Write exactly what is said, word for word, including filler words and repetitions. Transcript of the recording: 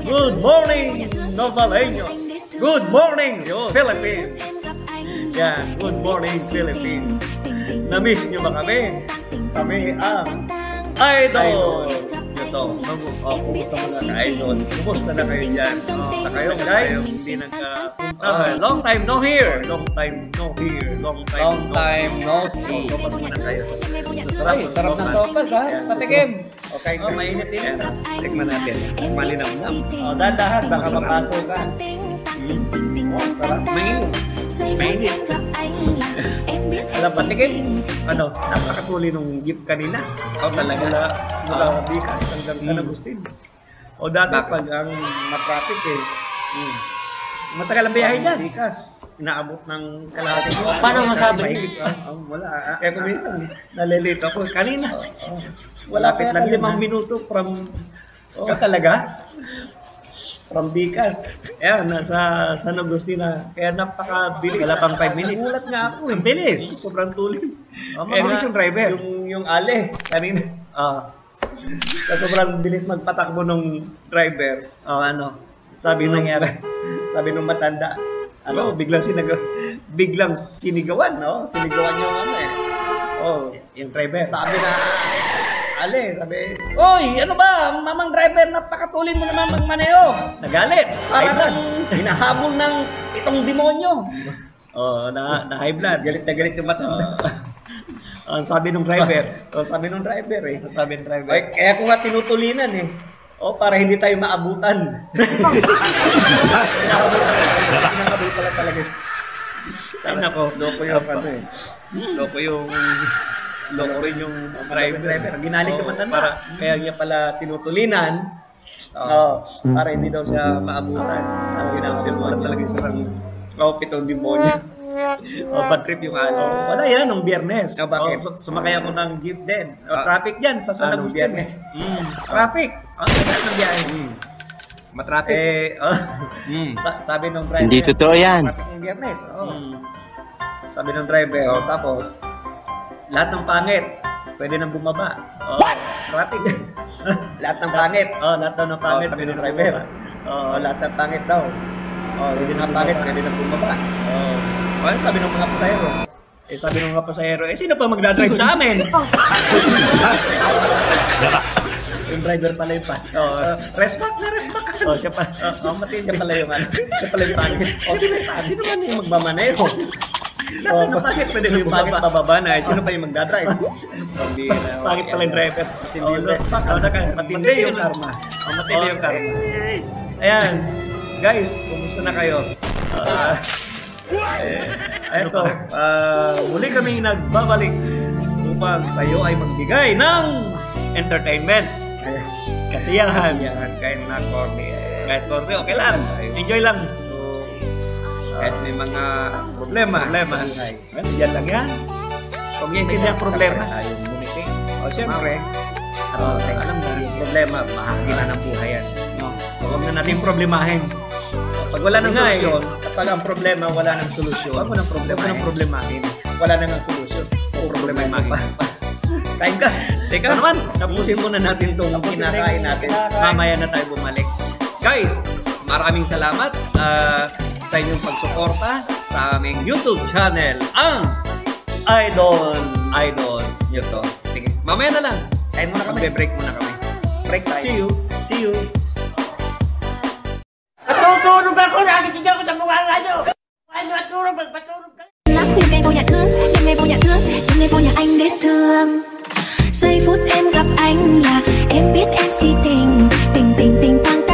Good morning, Novaleños. Good morning, Philippines. Yan, good morning, Philippines. Na-miss nyo ba kami? Kami ang Idol. Ito, oh, kumusta mga ka-idol? Kumusta na kayo dyan? Kumusta kayo guys? Hindi nagkapunta. Uh, long time no here. Long time no here. Long time, long no, time no see. So, sopas muna kayo. Sarap, Ay, sarap ng sopas ha. Patikim. Okay, so mainit din. Tikman natin. Malinam na. Oh, dahan-dahan, baka mapasok ka. Hmm. Oh, sarap. Mainit. Mainit. Alam ba, patikim? Ano, napakatuli nung gift kanina. Oh, talaga. Mula, mula uh, Bicas hanggang San Agustin. O dati pag ang matraffic eh, hmm. matagal ang biyahe dyan. Bicas, inaabot ng kalahati. Oh, paano masabi? Oh, wala. Kaya kung minsan, nalilito ako. Kanina, oh, malapit lang limang minuto from, oh, talaga? From Bicas. Ayan, nasa San Agustin na. Kaya napakabilis. Wala pang five minutes. Nagulat nga ako. Ang bilis. Sobrang tuloy. Oh, mabilis yung driver. Yung, yung ale, kanina. Ah. Uh, sobrang bilis magpatakbo ng driver. Oh, ano. Sabi nung nangyari. Sabi nung matanda. Ano, biglang sinag biglang sinigawan, no? Sinigawan yung ano eh. Oh, yung driver. Sabi na, ale, sabi, oy, ano ba? Mamang driver, napakatulin mo naman magmaneho. Nagalit. Parang hinahabol ng itong demonyo. Oh, na, na high blood. Galit na galit yung mata. Ang uh, sabi ng driver. Oh, sabi ng driver eh. Sabi ng driver. Ay, kaya ko nga tinutulinan eh. Oh, para hindi tayo maabutan. Pinakabul pala talaga. Ay nako, loko yung ano eh. Loko yung loko rin yung driver. Ginalik naman oh, para kaya niya pala tinutulinan. Oh, para hindi daw siya maabutan. Ang ginagawa mo lang talaga sa oh, pitong demonyo. Oh, bad trip yung ano. Wala yan, nung Biyernes. Oh, bakit? Oh, sumakay ako ng jeep din. Oh, traffic dyan sa San Agustin. Mm. Traffic. Ang tagal ng biyahe. Mm. Matraffic. Eh, oh, mm. sa sabi ng driver. Hindi totoo yan. Traffic ng Biyernes. Oh. Mm. Sabi ng driver, oh, tapos, lahat ng pangit, pwede nang bumaba. Oh, traffic. Lahat ng pangit. Oh, lahat ng pangit, oh, pwede ng driver. Oh, lahat ng pangit daw. Oh, pwede ng pangit, pwede nang bumaba. Oh. Ano sabi ng mga pasahero? Eh, sabi ng mga pasahero, eh, sino pa magdadrive sa amin? Yung driver pala yung pa. Oh, uh, rest back na, rest back. Oh, siya pa. Oh, so, matindi. Siya pala yung ano. Siya pala yung pangit. Oh, sino sino man yung magmamaneho? Oh, bakit pwede yung pangit pababa na? Sino pa yung magdadrive? Pangit pala yung driver. Matindi yung rest back. Matindi yung karma. Oh, matindi yung karma. Ayan. Guys, kumusta na kayo? Ah... Eh, eto, uh, muli kami nagbabalik upang sa iyo ay magbigay ng entertainment. Kasiyahan. Kasiyahan. Kahit na korte. Kahit korte, okay lang. Enjoy lang. So, kahit may mga problema. Problema. Yan lang yan. Kung yan hindi ang problema. O siyempre, uh, alam mo, yung problema, bahagi na ng buhay yan. So, huwag na natin problemahin. Pag wala nang solusyon, kapag ang problema, wala nang solusyon. Wag mo nang problema. Wag mo nang problemahin. Wala nang solusyon. O problema yung pa. Kain ka. Teka naman, tapusin muna natin itong kinakain natin. Mamaya na tayo bumalik. Guys, maraming salamat uh, sa inyong pagsuporta sa aming YouTube channel, ang Idol. Idol. Ito. Sige, mamaya na lang. Kain muna kami. Break muna kami. Break tayo. See you. See you. Natutulog ako, nagising ako sa mga radyo. Ay, natulog, magpatulog ka. Đêm nay vô nhà thương, đêm nay vô nhà thương, đêm nay vô nhà anh để thương. Giây phút em gặp anh là em biết em si tình, tình tình tình tăng